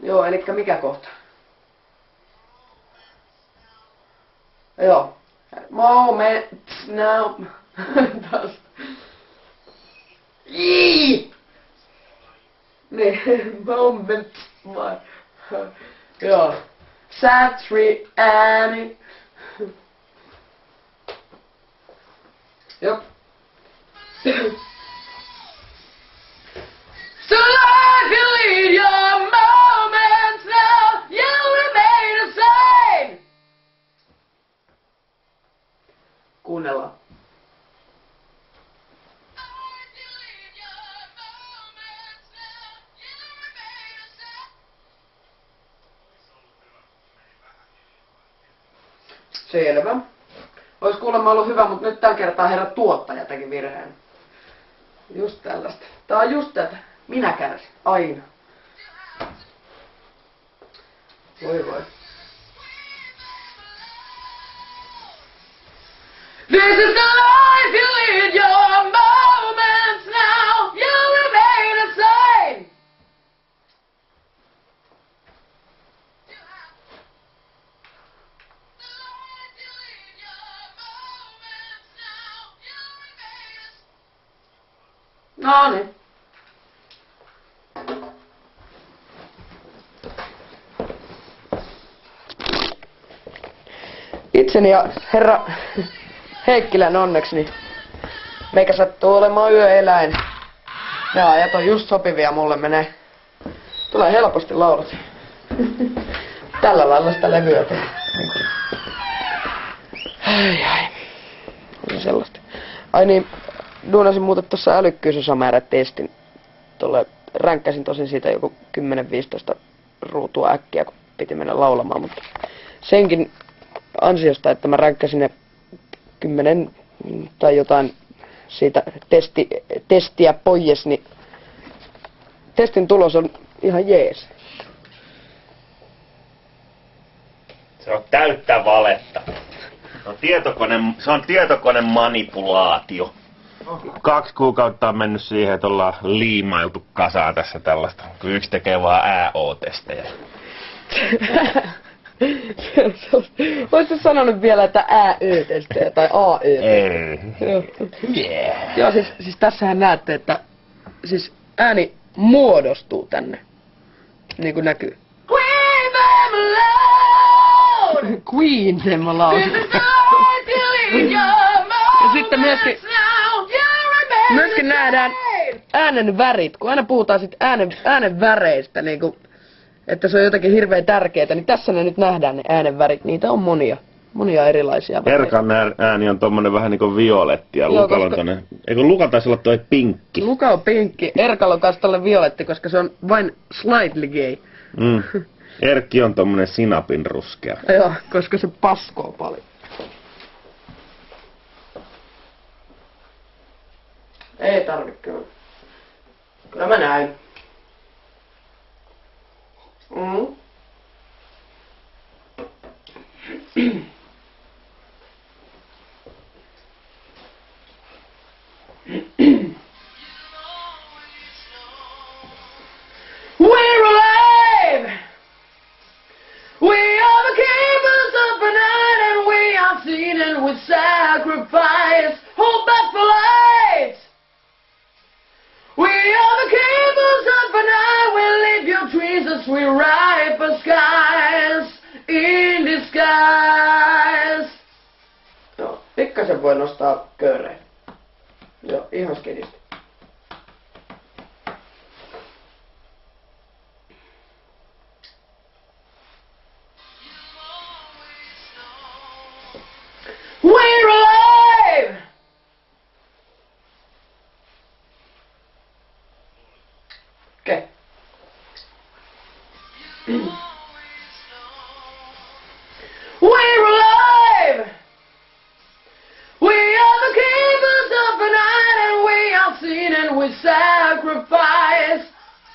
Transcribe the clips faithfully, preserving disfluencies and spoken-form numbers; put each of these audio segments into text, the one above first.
Joo, elikkä mikä kohta? Joo. Moment now. Taas. Ii! Niin, moment. Joo. Satri Annie. Jop. So life you lead your moments now, you remain the same. Kuunnellaan. Selvä. Ois kuulemma ollut hyvä, mutta nyt tällä kertaa herra tuottaja teki virheen. Just tällaista. Tää on just tätä. Minä kärsin. Aina. Voi voi. This is the life you lead, your moments now, you remain the same. No niin. Itseni ja herra Heikkilän onneksi, niin meikä sattuu olemaan yöeläin. Ne ajat on just sopivia mulle, menee. Tulee helposti laulut. Tällä lailla sitä levyä tehdään. Ai ai. On sellaista. Ai niin, duunasin muuten tossa älykkyysosamäärä-testin. Tuolle ränkkäsin tosin siitä joku kymmenen viisitoista ruutua äkkiä, kun piti mennä laulamaan, mutta senkin ansiosta, että mä ränkkäsin ne kymmenen tai jotain siitä testi, testiä pois, niin testin tulos on ihan jees. Se on täyttä valetta. Se on tietokone, se on tietokone manipulaatio. Kaksi kuukautta on mennyt siihen, että ollaan liimailtu kasaan tässä tällaista, kun yksi tekee vaan ää oo-testejä. Oletko sanonut vielä, että ää ö-testejä tai a ö? Ei. Joo. Yeah. Joo, siis, siis tässähän näette, että siis ääni muodostuu tänne. Niin kuin näkyy. Queen them alone! Queen them alone. Ja sitten myöskin, myöskin nähdään äänen värit. Kun aina puhutaan sit äänen, äänen väreistä, niin kuin, että se on jotenkin hirveän tärkeää, niin tässä ne nyt nähdään ne äänen värit. Niitä on monia. Monia erilaisia väreitä. Erkan ääni on tommonen vähän niinku violetti ja Lukalla on tonne... Eikö Luka taisi olla toi pinkki? Luka on pinkki. Erkalla on kanssa tolle violetti, koska se on vain slightly gay. Mm. Erkki on tommonen sinapin ruskea. Joo, koska se paskoo paljon. Ei tarvi kyllä. Kyllä mä näin. Mm. We're alive! We are the keepers of the night, and we are seen and with sacrifice. Hold back for light! We are the keepers of the night, we'll leave your trees as we ride for skies in disguise. Joo, pikkasen voi nostaa kööreen. Joo, ihan skedisti. We're alive! Okay. We're alive! We are the keepers of the night, and we are seen and we sacrifice.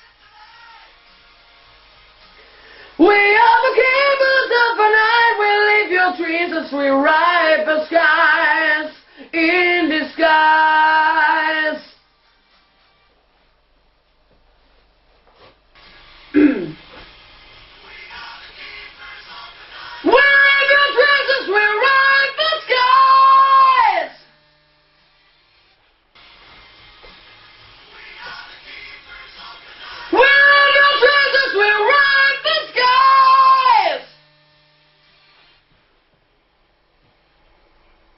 We are the keepers of the night, we'll leave your trees as we ride the skies in disguise.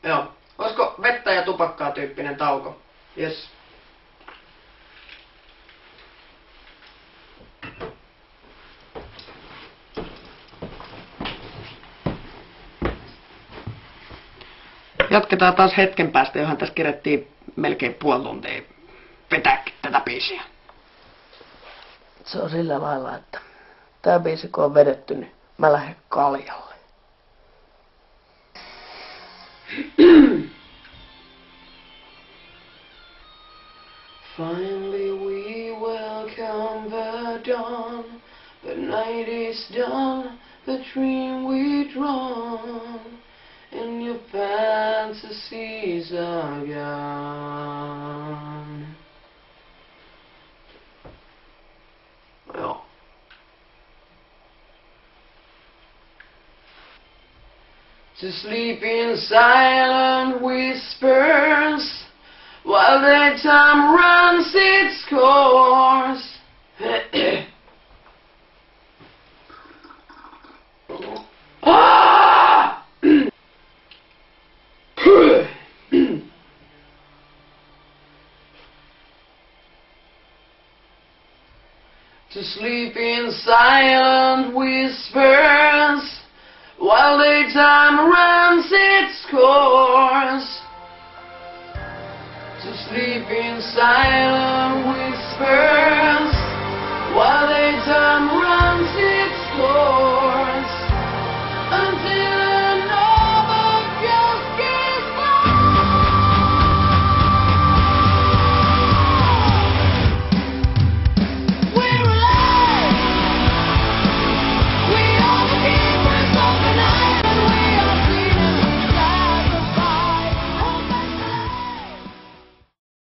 Joo. Olisiko vettä ja tupakkaa tyyppinen tauko? Yes. Jatketaan taas hetken päästä, johon tässä kerättiin melkein puoli tuntia vetääkin tätä biisiä. Se on sillä lailla, että tää biisi kun on vedetty, niin mä lähden kaljalle. Finally we welcome the dawn. The night is done, the dream we drawn, and your fantasies are gone. Joo. To sleep in silent whispers while the time runs its course. Ah! To sleep in silent whispers while the time runs its course. To sleep in silent whispers.